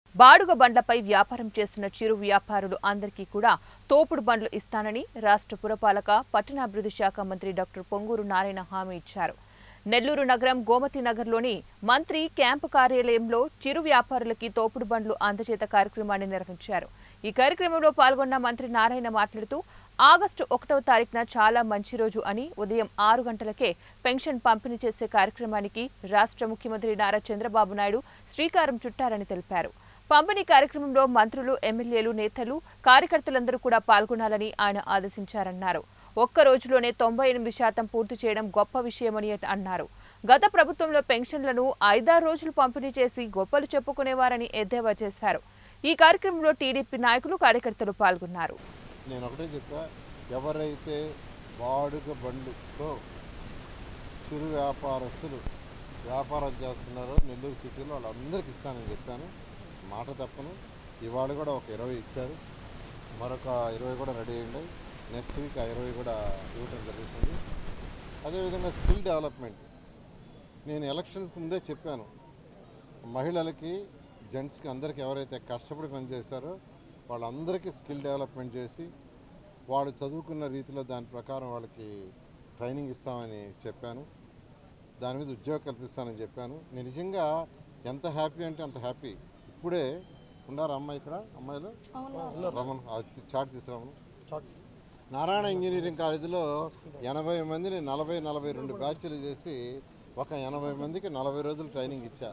బాడుగ బండ్లపై వ్యాపారం చేస్తున్న చిరు వ్యాపారులు అందరికీ కూడా తోపుడు బండ్లు ఇస్తానని రాష్ట్ర పురపాలక పట్టణాభివృద్ధి శాఖ మంత్రి డాక్టర్ పొంగూరు నారాయణ హామీ ఇచ్చారు. నెల్లూరు నగరం గోమతి నగర్లోని మంత్రి క్యాంపు కార్యాలయంలో చిరు వ్యాపారులకి తోపుడు బండ్లు అందజేత కార్యక్రమాన్ని నిర్వహించారు. ఈ కార్యక్రమంలో పాల్గొన్న మంత్రి నారాయణ మాట్లాడుతూ ఆగస్టు 1వ తారీఖున చాలా మంచి రోజు అని ఉదయం 6 గంటలకే పెన్షన్ పంపిణీ చేసే కార్యక్రమానికి రాష్ట్ర ముఖ్యమంత్రి నారా చంద్రబాబు నాయుడు శ్రీకారం చుట్టారని తెలిపారు. పంపిణీ కార్యక్రమంలో మంత్రులు, ఎమ్మెల్యేలు, నేతలు, కార్యకర్తలందరూ కూడా పాల్గొనాలని ఆయన ఆదేశించారన్నారు. ఒక్క రోజులోనే 98% పూర్తి చేయడం గొప్ప విషయమని అన్నారు. గత ప్రభుత్వంలో పెన్షన్లను 5-6 రోజులు పంపిణీ చేసి గొప్పలు చెప్పుకునేవారని ఎద్దేవా చేశారు. ఈ కార్యక్రమంలో టీడీపీ నాయకులు, కార్యకర్తలు పాల్గొన్నారు. నేను ఒకటే చెప్పా, ఎవరైతే బాడుగ బండ్లతో చిరు వ్యాపారస్తులు వ్యాపారం చేస్తున్నారో నెల్లూరు సిటీలో వాళ్ళందరికీ ఇస్తానని చెప్పాను. మాట తప్పను. ఇవాళ కూడా ఒక 20 ఇచ్చారు, మరొక 20 కూడా రెడీ అయ్యింది. నెక్స్ట్ వీక్ ఆ 20 కూడా ఇవ్వడం జరుగుతుంది. అదేవిధంగా స్కిల్ డెవలప్మెంట్, నేను ఎలక్షన్స్కి ముందే చెప్పాను, మహిళలకి, జెంట్స్కి అందరికీ ఎవరైతే కష్టపడి పనిచేశారో వాళ్ళందరికీ స్కిల్ డెవలప్మెంట్ చేసి వాళ్ళు చదువుకున్న రీతిలో దాని ప్రకారం వాళ్ళకి ట్రైనింగ్ ఇస్తామని చెప్పాను. దాని మీద ఉద్యోగం కల్పిస్తానని చెప్పాను. నేను నిజంగా ఎంత హ్యాపీ అంటే అంత హ్యాపీ. ఇప్పుడే ఉన్నారు అమ్మాయి, ఇక్కడ అమ్మాయిలు రమణ్ చాట్ తీసుకురామను. నారాయణ ఇంజనీరింగ్ కాలేజీలో 80 మందిని 40-42 బ్యాచ్లు చేసి ఒక 80 మందికి 40 రోజులు ట్రైనింగ్ ఇచ్చా.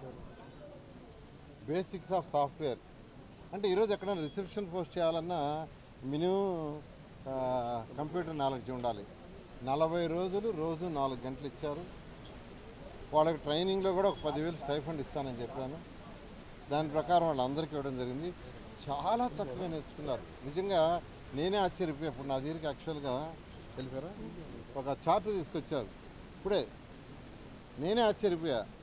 బేసిక్స్ ఆఫ్ సాఫ్ట్వేర్ అంటే ఈరోజు ఎక్కడైనా రిసెప్షన్ పోస్ట్ చేయాలన్నా మినిమం కంప్యూటర్ నాలెడ్జ్ ఉండాలి. 40 రోజులు రోజు 4 గంటలు ఇచ్చారు. వాళ్ళకి ట్రైనింగ్లో కూడా ఒక 10,000 స్టైఫండ్ ఇస్తానని చెప్పాను. దాని ప్రకారం వాళ్ళందరికీ ఇవ్వడం జరిగింది. చాలా చక్కగా నేర్చుకున్నారు. నిజంగా నేనే ఆశ్చర్యపోయా. ఇప్పుడు నా దగ్గరికి యాక్చువల్గా తెలిపారా ఒక చార్ట్ తీసుకొచ్చారు. ఇప్పుడే నేనే ఆశ్చర్యపోయా.